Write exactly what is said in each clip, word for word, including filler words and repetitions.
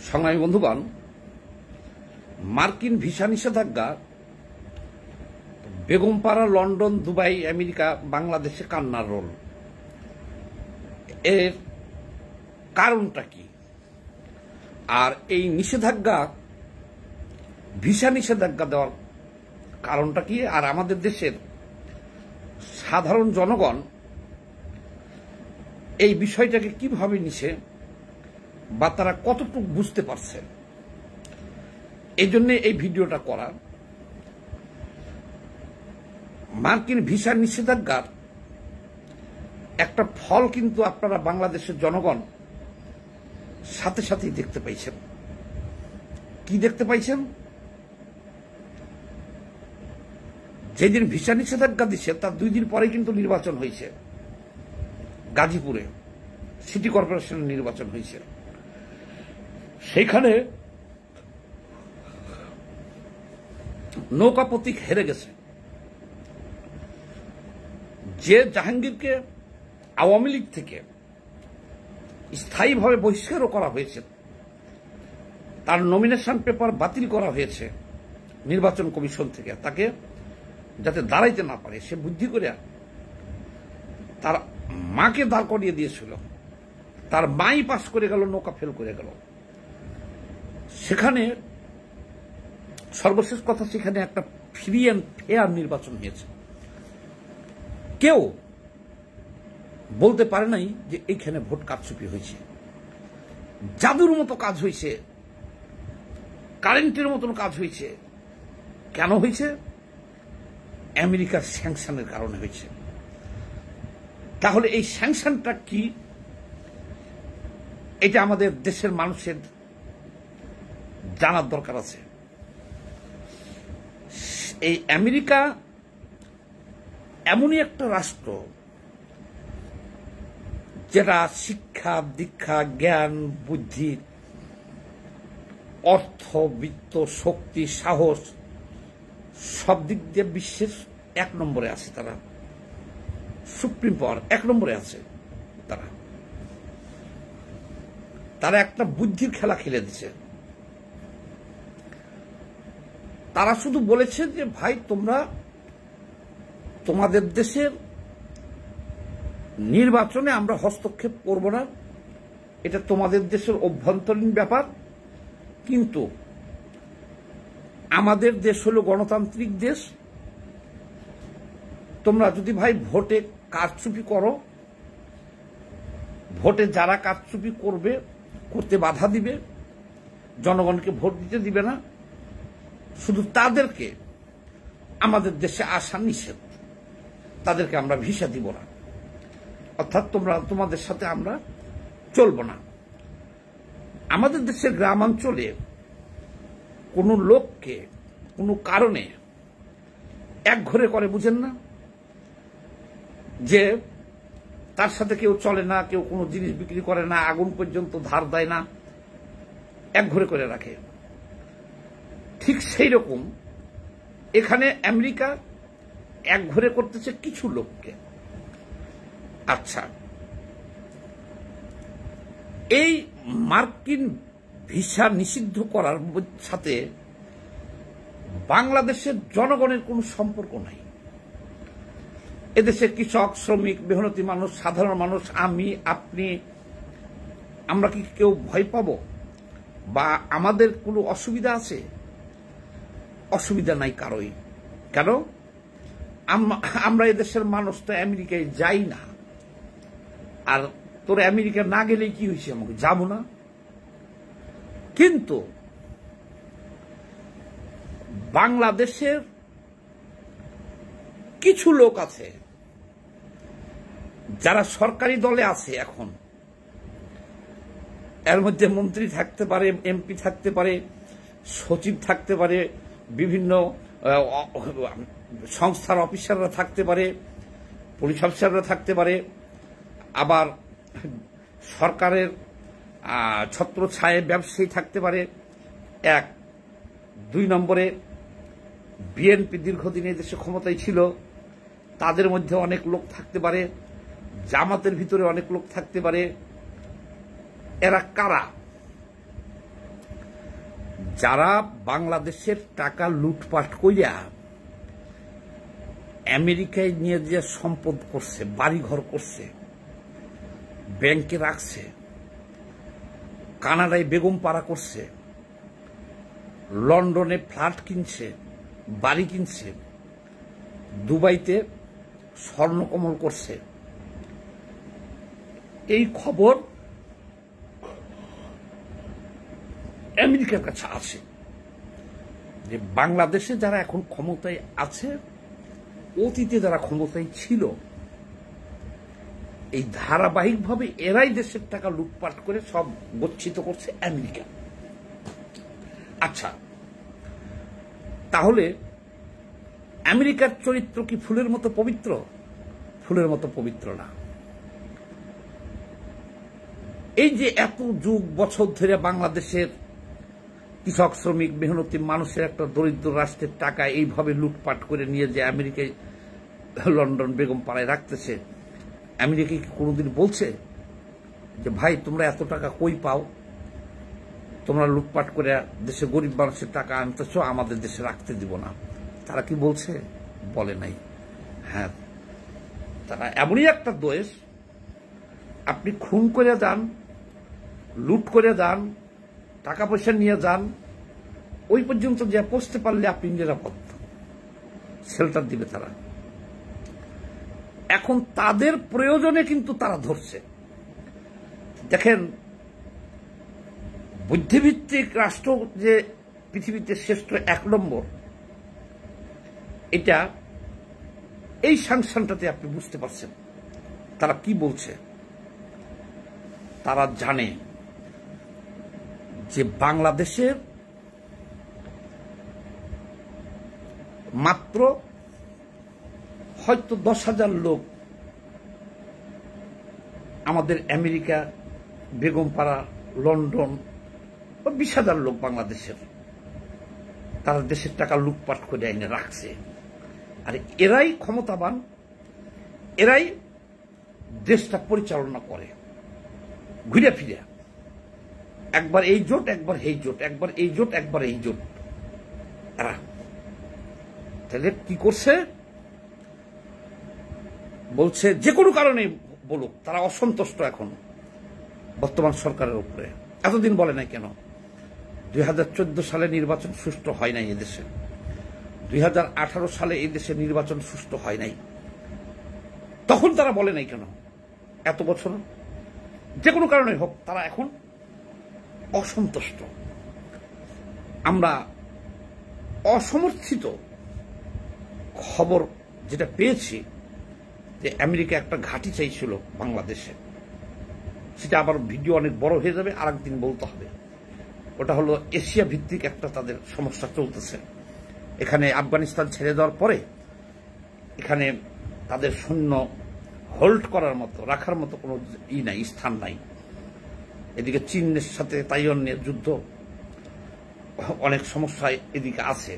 সংগ্রামী বন্ধুগণ, মার্কিন ভিসা নিষেধাজ্ঞা বেগমপাড়া, লন্ডন, দুবাই, আমেরিকা, বাংলাদেশে কান্নার রোল। এর কারণটা কি? আর এই নিষেধাজ্ঞা, ভিসা নিষেধাজ্ঞা দেওয়ার কারণটা কি? আর আমাদের দেশের সাধারণ জনগণ এই বিষয়টাকে কিভাবে নিছে বা তারা কতটুকু বুঝতে পারছে, এই জন্য এই ভিডিওটা করা। মার্কিন ভিসা নিষেধাজ্ঞার একটা ফল কিন্তু আপনারা বাংলাদেশের জনগণ সাথে সাথেই দেখতে পাইছেন। কি দেখতে পাইছেন? যেদিন ভিসা নিষেধাজ্ঞা দিচ্ছে তার দুই দিন পরে কিন্তু নির্বাচন হয়েছে। গাজীপুরে সিটি কর্পোরেশনের নির্বাচন হয়েছে। সেইখানে নৌকা প্রতীক হেরে গেছে। যে জাহাঙ্গীরকে আওয়ামী লীগ থেকে স্থায়ীভাবে বহিষ্কারও করা হয়েছে, তার নমিনেশন পেপার বাতিল করা হয়েছে নির্বাচন কমিশন থেকে, তাকে যাতে দাঁড়াইতে না পারে সে বুদ্ধি করে তার মাকে দাঁড় করিয়ে দিয়েছিল। তার মাই পাস করে গেল, নৌকা ফেল করে গেল। সেখানে সর্বশেষ কথা, সেখানে একটা ফ্রি অ্যান্ড ফেয়ার নির্বাচন হয়েছে। কেউ বলতে পারে নাই যে এইখানে ভোট কারচুপি হয়েছে। জাদুর মতো কাজ হয়েছে, কারেন্টের মতন কাজ হয়েছে। কেন হয়েছে? আমেরিকার স্যাংশনের কারণে হয়েছে। তাহলে এই স্যাংশনটা কি, এটা আমাদের দেশের মানুষের জানার দরকার আছে। এই আমেরিকা এমনই একটা রাষ্ট্র যেটা শিক্ষা, দীক্ষা, জ্ঞান, বুদ্ধি, অর্থ, বিত্ত, শক্তি, সাহস সব দিক দিয়ে বিশ্বের এক নম্বরে আছে। তারা সুপ্রিম পাওয়ার এক নম্বরে আছে। তারা তারা একটা বুদ্ধির খেলা খেলে দিচ্ছে। তারা শুধু বলেছে যে ভাই, তোমরা তোমাদের দেশের নির্বাচনে আমরা হস্তক্ষেপ করব না, এটা তোমাদের দেশের অভ্যন্তরীণ ব্যাপার। কিন্তু আমাদের দেশ হলো গণতান্ত্রিক দেশ। তোমরা যদি ভাই ভোটে কারচুপি করো, ভোটে যারা কারচুপি করবে, করতে বাধা দিবে, জনগণকে ভোট দিতে দিবে না, শুধু তাদেরকে আমাদের দেশে আসা নিষেধ, তাদেরকে আমরা ভিসা দিব না। অর্থাৎ তোমরা, তোমাদের সাথে আমরা চলব না। আমাদের দেশের গ্রামাঞ্চলে কোনো লোককে কোনো কারণে এক ঘরে করে, বুঝেন না, যে তার সাথে কেউ চলে না, কেউ কোনো জিনিস বিক্রি করে না, আগুন পর্যন্ত ধার দেয় না, এক ঘরে করে রাখে। ঠিক সেই রকম এখানে আমেরিকা এক ঘরে করতেছে কিছু লোককে। আচ্ছা, এই মার্কিন ভিসা নিষিদ্ধ করার সাথে বাংলাদেশের জনগণের কোনো সম্পর্ক নাই। এদেশে কৃষক, শ্রমিক, মেহনতি মানুষ, সাধারণ মানুষ, আমি, আপনি, আমরা কি কেউ ভয় পাবো বা আমাদের কোনো অসুবিধা আছে? অসুবিধা নাই কারোই। কেন? আমরা এদেশের মানুষ তো আমেরিকায় যাই না। আর তোর আমেরিকা না গেলেই কি হয়েছে, আমাকে যাবো না। কিন্তু বাংলাদেশের কিছু লোক আছে যারা সরকারি দলে আছে এখন। এর মধ্যে মন্ত্রী থাকতে পারে, এমপি থাকতে পারে, সচিব থাকতে পারে, বিভিন্ন সংস্থার অফিসাররা থাকতে পারে, পুলিশ অফিসাররা থাকতে পারে, আবার সরকারের ছত্রছায়ায় ব্যবসায়ী থাকতে পারে। এক দুই নম্বরে বিএনপি দীর্ঘদিন এই দেশে ক্ষমতায় ছিল, তাদের মধ্যে অনেক লোক থাকতে পারে। জামাতের ভিতরে অনেক লোক থাকতে পারে। এরা কারা? যারা বাংলাদেশের টাকা লুটপাট কইরা আমেরিকায় নিয়ে যে সম্পদ করছে, বাড়িঘর করছে, ব্যাংকে রাখছে, কানাডায় বেগম পাড়া করছে, লন্ডনে ফ্ল্যাট কিনছে, বাড়ি কিনছে, দুবাইতে স্বর্ণকমল করছে, এই খবর আমেরিকার কাছে আছে যে বাংলাদেশে যারা এখন ক্ষমতায় আছে, অতীতে যারা ক্ষমতায় ছিল, এই ধারাবাহিকভাবে এরাই দেশের টাকা লুটপাট করে সব গচ্ছিত করছে আমেরিকা। আচ্ছা, তাহলে আমেরিকার চরিত্র কি ফুলের মতো পবিত্র? ফুলের মতো পবিত্র না। এই যে এত যুগ বছর ধরে বাংলাদেশের কৃষক, শ্রমিক, মেহনতি মানুষের একটা দরিদ্র রাষ্ট্রের টাকা এইভাবে লুটপাট করে নিয়ে যে আমেরিকায় লন্ডন বেগম পাড়ায় রাখতেছে, আমেরিকা কি কোনোদিন বলছে যে ভাই তোমরা এত টাকা কই পাও, তোমরা লুটপাট করে দেশে গরিব মানুষের টাকা আনতেছ, আমাদের দেশে রাখতে দিব না? তারা কি বলছে? বলে নাই। হ্যাঁ, তারা এমনই একটা দেশ, আপনি খুন করে যান, লুট করে যান, টাকা পয়সা নিয়ে যান, ওই পর্যন্ত যে পৌঁছতে পারলে আপনি নিরাপদ, শেল্টার দিবে তারা। এখন তাদের প্রয়োজনে কিন্তু তারা ধরছে। দেখেন, বুদ্ধিভিত্তিক রাষ্ট্র যে পৃথিবীতে শ্রেষ্ঠ এক নম্বর, এটা এই সাংশনটাতে আপনি বুঝতে পারছেন তারা কি বলছে। তারা জানে যে বাংলাদেশের মাত্র হয়তো দশ হাজার লোক আমাদের আমেরিকা, বেগমপাড়া, লন্ডন, বা বিশ হাজার লোক বাংলাদেশের, তারা দেশের টাকা লুটপাট করে এনে রাখছে। আর এরাই ক্ষমতাবান, এরাই দেশটা পরিচালনা করে ঘুরে ফিরে। একবার এই জোট, একবার এই জোট, একবার এই জোট, একবার এই জোট। এরা তাহলে কি করছে? বলছে যে কোনো কারণে বলুক, তারা অসন্তুষ্ট এখন বর্তমান সরকারের উপরে। এতদিন বলে নাই কেন? দুই হাজার চোদ্দ সালে নির্বাচন সুষ্ঠু হয় নাই এদেশে, দুই হাজার আঠারো সালে এই দেশে নির্বাচন সুষ্ঠু হয় নাই, তখন তারা বলে নাই কেন? এত বছর যে কোনো কারণে হোক, তারা এখন অসন্তুষ্ট। আমরা অসমর্থিত খবর যেটা পেয়েছি যে আমেরিকা একটা ঘাঁটি চাইছিল বাংলাদেশে, সেটা আবার ভিডিও অনেক বড় হয়ে যাবে, আর একদিন বলতে হবে। ওটা হলো এশিয়া ভিত্তিক একটা তাদের সমস্যা চলতেছে। এখানে আফগানিস্তান ছেড়ে দেওয়ার পরে এখানে তাদের সৈন্য হোল্ড করার মতো, রাখার মতো কোনো ই নাই, স্থান নাই। এদিকে চীনের সাথে তাইওয়ান নিয়ে যুদ্ধ, অনেক সমস্যা এদিকে আছে।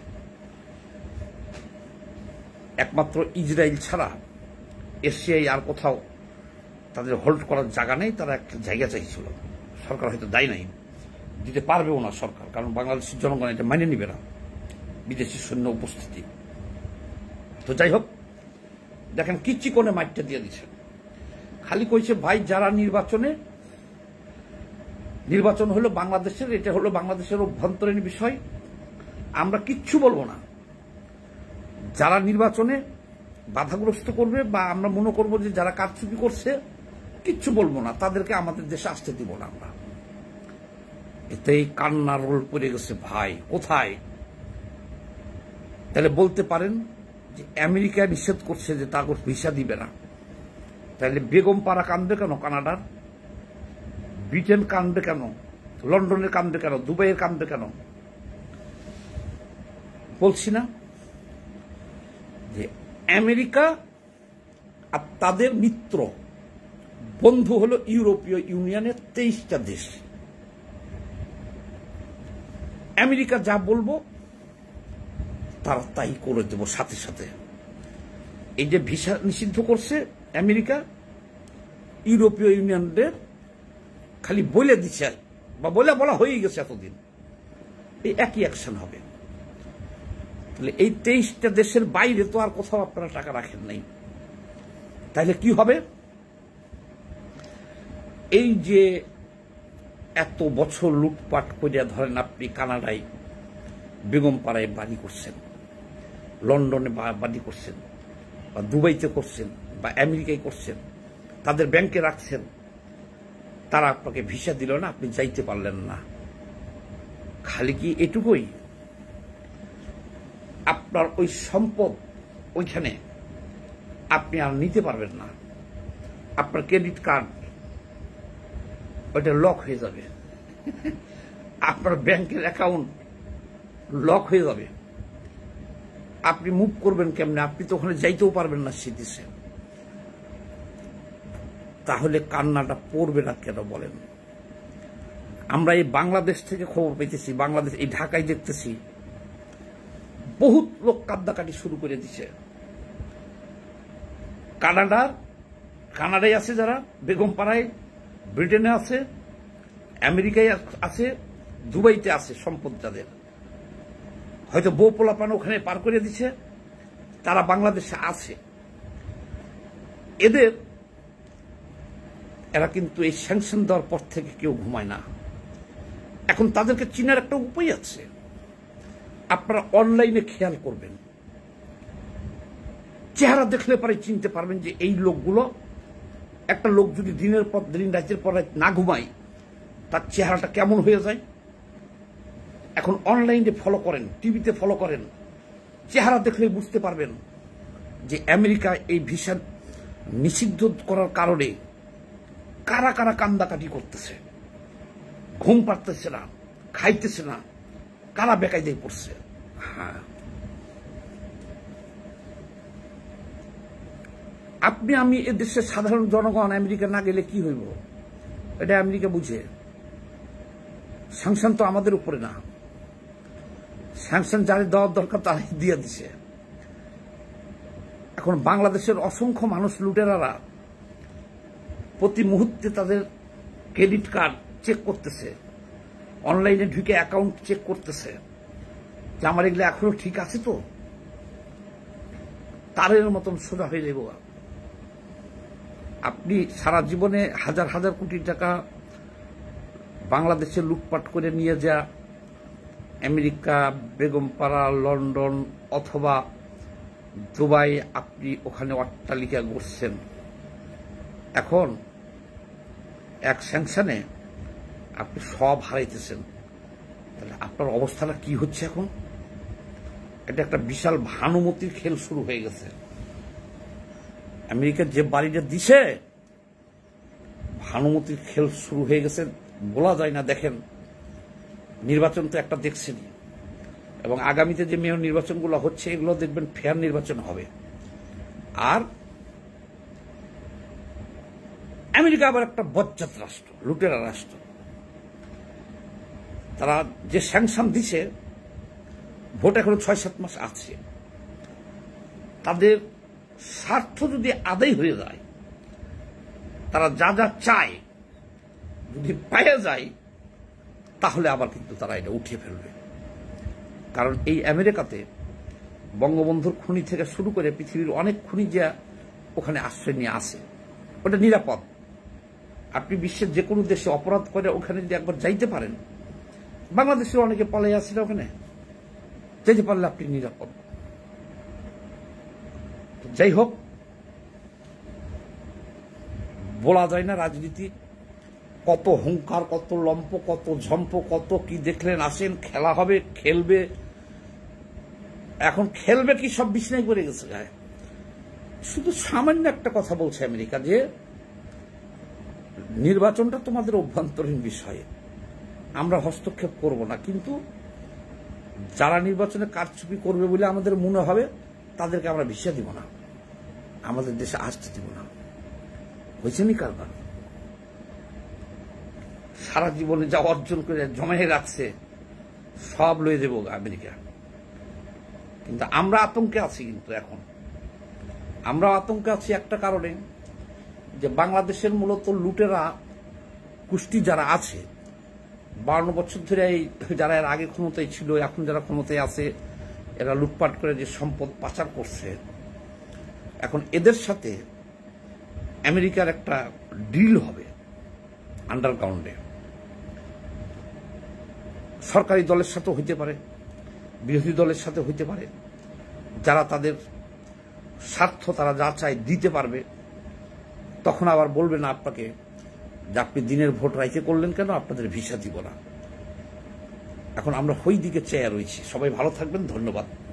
একমাত্র ইসরায়েল ছাড়া এশিয়ায় আর কোথাও তাদের হোল্ড করার জায়গা নেই। তারা একটা জায়গা চাইছিল, সরকার হয়তো দেয় নাই, দিতে পারবেও না সরকার, কারণ বাংলাদেশের জনগণ এটা মেনে নিবে না, বিদেশি সৈন্য উপস্থিতি। তো যাই হোক, দেখেন কি চিকনে মাইটটা দিয়ে দিচ্ছে। খালি কইছে ভাই যারা নির্বাচনে, নির্বাচন হলো বাংলাদেশের, এটা হলো বাংলাদেশের অভ্যন্তরীণ বিষয়, আমরা কিচ্ছু বলবো না। যারা নির্বাচনে বাধাগ্রস্ত করবে বা আমরা মনে করবো যে যারা কারচুপি করছে, কিচ্ছু বলবো না, তাদেরকে আমাদের দেশে আসতে দিব না আমরা। এতেই কান্নার রোল পড়ে গেছে ভাই। কোথায়? তাহলে বলতে পারেন যে আমেরিকা নিষেধ করছে যে তার ভিসা দিবে না, তাহলে বেগম পাড়া কান্দবে কেন? কানাডার, ব্রিটেন কান্দবে কেন? লন্ডনের কান্দবে কেন? দুবাইয়ের কান্দবে কেন? বলছি না যে আমেরিকা আর তাদের মিত্র বন্ধু হলো ইউরোপীয় ইউনিয়নের তেইশটা দেশ। আমেরিকা যা বলবো তারা তাই করে দেব সাথে সাথে। এই যে ভিসা নিষিদ্ধ করছে আমেরিকা, ইউরোপীয় ইউনিয়নের খালি বলে দিচ্ছে, বা বলে বলা হয়ে গেছে এতদিন এই একই অ্যাকশন হবে। তাহলে এই তেইশটা দেশের বাইরে তো আর কোথাও আপনারা টাকা রাখেন নাই, তাহলে কি হবে? এই যে এত বছর লুটপাট করিয়া ধরেন আপনি কানাডায় বেগমপাড়ায় বাড়ি করছেন, লন্ডনে বাড়ি করছেন, বা দুবাইতে করছেন, বা আমেরিকায় করছেন, তাদের ব্যাংকে রাখছেন, তারা আপনাকে ভিসা দিল না, আপনি যাইতে পারলেন না। খালি কি এটুকুই? আপনার ওই সম্পদ ওইখানে আপনি আর নিতে পারবেন না। আপনার ক্রেডিট কার্ড ওইটা লক হয়ে যাবে, আপনার ব্যাংকের অ্যাকাউন্ট লক হয়ে যাবে। আপনি মুভ করবেন কেমনে? আপনি তো ওখানে যাইতেও পারবেন না সে দেশে। তাহলে কান্নাটা পড়বে না কেন বলেন? আমরা এই বাংলাদেশ থেকে খবর পেতেছি, বাংলাদেশ এই ঢাকায় দেখতেছি বহুত লোক কান্দাকাটি শুরু করে দিছে। কানাডা কানাডায় আছে যারা, বেগমপাড়ায়, ব্রিটেনে আছে, আমেরিকায় আছে, দুবাইতে আছে সম্পদ যাদের, হয়তো বউ পোলাপান ওখানে পার করে দিছে, তারা বাংলাদেশে আছে। এদের এরা কিন্তু এই স্যাংশন দেওয়ার পর থেকে কেউ ঘুমায় না। এখন তাদেরকে চিনার একটা উপায় আছে, আপনারা অনলাইনে খেয়াল করবেন, চেহারা দেখলে পরে চিনতে পারবেন যে এই লোকগুলো, একটা লোক যদি দিনের পর দিন রাতের পর রাত না ঘুমায় তার চেহারাটা কেমন হয়ে যায়। এখন অনলাইনে ফলো করেন, টিভিতে ফলো করেন, চেহারা দেখলে বুঝতে পারবেন যে আমেরিকা এই ভিসা নিষিদ্ধ করার কারণে কারা কারা কান্দাকাটি করতেছে, ঘুম পাড়তেছে না, খাইতেছে না, কারা বেকায়দায় পড়ছে। হ্যাঁ, আপনি আমি এ দেশের সাধারণ জনগণ আমেরিকা না গেলে কি হইব এটা আমেরিকা বুঝে। স্যাংশন তো আমাদের উপরে না, স্যাংশন যারা দেওয়ার দরকার তারাই দিয়ে দিছে। এখন বাংলাদেশের অসংখ্য মানুষ লুটেরারা প্রতি মুহূর্তে তাদের ক্রেডিট কার্ড চেক করতেছে, অনলাইনে ঢুকে অ্যাকাউন্ট চেক করতেছে যে আমার এগুলো এখনো ঠিক আছে তো, তারের মতন সোজা হয়ে যাব। আপনি সারা জীবনে হাজার হাজার কোটি টাকা বাংলাদেশে লুটপাট করে নিয়ে যা আমেরিকা, বেগমপাড়া, লন্ডন অথবা দুবাই আপনি ওখানে অট্টালিকা গড়ছেন, এখন এক স্যাংশনে আপনি সব হারাইতেছেন। তাহলে আপনার অবস্থাটা কি হচ্ছে এখন? এটা একটা বিশাল ভানুমতির খেল শুরু হয়ে গেছে। আমেরিকার যে বাড়িটা দিছে, ভানুমতির খেল শুরু হয়ে গেছে, বলা যায় না। দেখেন, নির্বাচন তো একটা দেখছেনই, এবং আগামীতে যে মেয়র নির্বাচনগুলো হচ্ছে এগুলো দেখবেন ফেয়ার নির্বাচন হবে। আর আমেরিকা আবার একটা বজ্জাত রাষ্ট্র, লুটেরা রাষ্ট্র। তারা যে স্যাংশন দিছে, ভোট এখনো ছয় সাত মাস আছে, তাদের স্বার্থ যদি আদায় হয়ে যায়, তারা যা যা চায় যদি পাওয়া যায়, তাহলে আবার কিন্তু তারা এটা উঠিয়ে ফেলবে। কারণ এই আমেরিকাতে বঙ্গবন্ধুর খুনি থেকে শুরু করে পৃথিবীর অনেক খুনি যা ওখানে আশ্রয় নিয়ে আসে, ওটা নিরাপদ। আপনি বিশ্বের যে কোনো দেশে অপরাধ করে ওখানে যদি একবার যাইতে পারেন, বাংলাদেশের অনেকে পালাই আসে না, ওখানে যেতে পারলে আপনি নিরাপদ। যাই হোক, বলা যায় না রাজনীতি কত হুঙ্কার, কত লম্প, কত ঝম্প, কত কি দেখলেন। আসেন, খেলা হবে, খেলবে। এখন খেলবে কি সব বিছনায় করে গেছে গায়ে। শুধু সামান্য একটা কথা বলছে আমেরিকা যে নির্বাচনটা তোমাদের অভ্যন্তরীণ বিষয়ে, আমরা হস্তক্ষেপ করব না, কিন্তু যারা নির্বাচনে কারচুপি করবে বলে আমাদের মনে হবে তাদেরকে আমরা ভিসা দিব না, আমাদের দেশে আসতে দিব না। হয়েছে নি কারবার? সারা জীবনে যা অর্জন করে জমায়ে রাখছে সব লয়ে দেব আমেরিকা। কিন্তু আমরা আতঙ্কে আছি। কিন্তু এখন আমরা আতঙ্কে আছি একটা কারণে, যে বাংলাদেশের মূলত লুটেরা গোষ্ঠী যারা আছে, বান্ন বছর ধরে এই যারা এর আগে ক্ষমতায় ছিল, এখন যারা ক্ষমতায় আছে, এরা লুটপাট করে যে সম্পদ পাচার করছে, এখন এদের সাথে আমেরিকার একটা ডিল হবে আন্ডারগ্রাউন্ডে। সরকারি দলের সাথে হইতে পারে, বিরোধী দলের সাথে হইতে পারে, যারা তাদের স্বার্থ তারা যা চায় দিতে পারবে। তখন আবার বলবে না আপনাকে যে আপনি দিনের ভোট রাইতে করলেন কেন, আপনাদের ভিসা দিব না। এখন আমরা ওই দিকে চেয়ে রয়েছি। সবাই ভালো থাকবেন, ধন্যবাদ।